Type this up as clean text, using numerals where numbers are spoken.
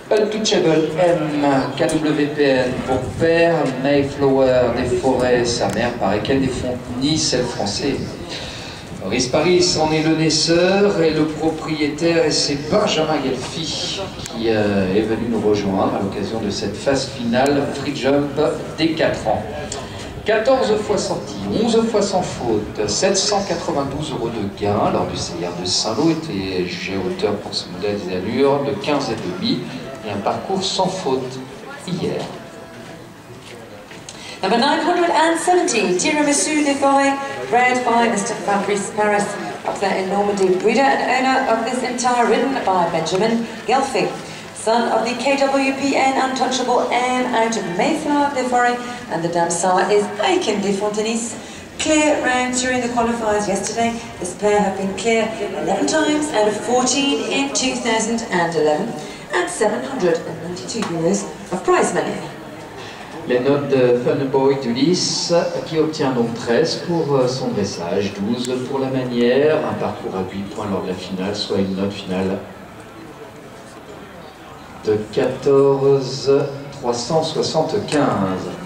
Untouchable M, KWPN pour père, Mayflower des Forêts, sa mère paraît qu'elle des Fontenay, c'est le français. Maurice Paris en est le naisseur et le propriétaire, et c'est Benjamin Gelfi qui est venu nous rejoindre à l'occasion de cette phase finale free jump des 4 ans. 14 fois sorti, 11 fois sans faute, 792 € de gain lors du CIR de Saint-Lô, était jugé hauteur pour ce modèle des allures de 15,5 et un parcours sans faute hier. Number 970, Tiramisu des Forêts, bred by Mr. Fabrice Paris, up there in Normandy, breeder and owner of this entire, ridden by Benjamin Gelfi, son of the KWPN Untouchable M out of Mayflower des Forêts, and the dam sire is Aiken des Fontenay. Clear round during the qualifiers yesterday. This pair have been clear 11 times out of 14 in 2011, and €792 of prize money. Les notes de Funboy d'Ulysse qui obtient donc 13 pour son dressage, 12 pour la manière, un parcours à 8 points lors de la finale, soit une note finale de 14 375.